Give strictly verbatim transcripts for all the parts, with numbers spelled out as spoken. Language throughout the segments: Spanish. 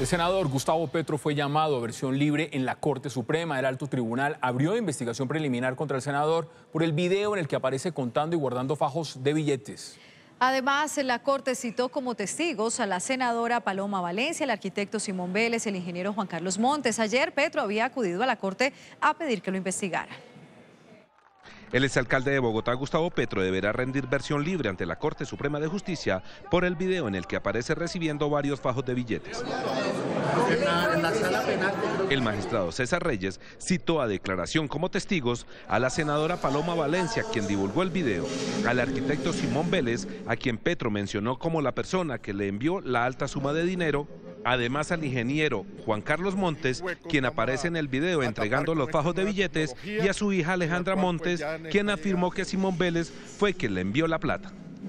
El senador Gustavo Petro fue llamado a versión libre en la Corte Suprema. El Alto Tribunal abrió investigación preliminar contra el senador por el video en el que aparece contando y guardando fajos de billetes. Además, la Corte citó como testigos a la senadora Paloma Valencia, el arquitecto Simón Vélez, el ingeniero Juan Carlos Montes. Ayer Petro había acudido a la Corte a pedir que lo investigara. El exalcalde de Bogotá, Gustavo Petro, deberá rendir versión libre ante la Corte Suprema de Justicia por el video en el que aparece recibiendo varios fajos de billetes. El magistrado César Reyes citó a declaración como testigos a la senadora Paloma Valencia, quien divulgó el video, al arquitecto Simón Vélez, a quien Petro mencionó como la persona que le envió la alta suma de dinero, además al ingeniero Juan Carlos Montes, quien aparece en el video entregando los fajos de billetes, y a su hija Alejandra Montes, quien afirmó que Simón Vélez fue quien le envió la plata.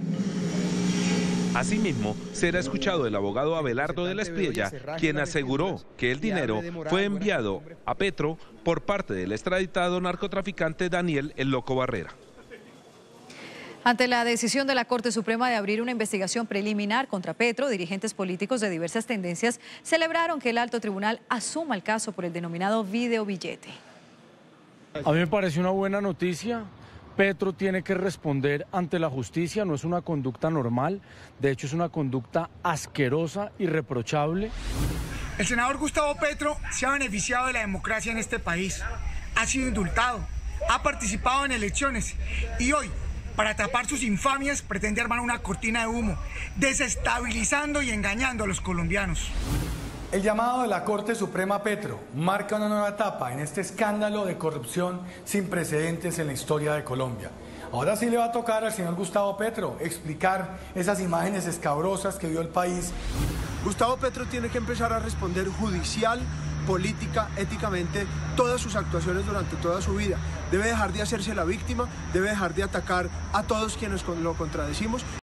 Asimismo, será escuchado el abogado Abelardo de la Espriella, quien aseguró que el dinero fue enviado a Petro por parte del extraditado narcotraficante Daniel El Loco Barrera. Ante la decisión de la Corte Suprema de abrir una investigación preliminar contra Petro, dirigentes políticos de diversas tendencias celebraron que el alto tribunal asuma el caso por el denominado video billete. A mí me parece una buena noticia. Petro tiene que responder ante la justicia, no es una conducta normal, de hecho es una conducta asquerosa y reprochable. El senador Gustavo Petro se ha beneficiado de la democracia en este país, ha sido indultado, ha participado en elecciones y hoy, para tapar sus infamias, pretende armar una cortina de humo, desestabilizando y engañando a los colombianos. El llamado de la Corte Suprema a Petro marca una nueva etapa en este escándalo de corrupción sin precedentes en la historia de Colombia. Ahora sí le va a tocar al señor Gustavo Petro explicar esas imágenes escabrosas que vio el país. Gustavo Petro tiene que empezar a responder judicial, política, éticamente, todas sus actuaciones durante toda su vida. Debe dejar de hacerse la víctima, debe dejar de atacar a todos quienes lo contradecimos.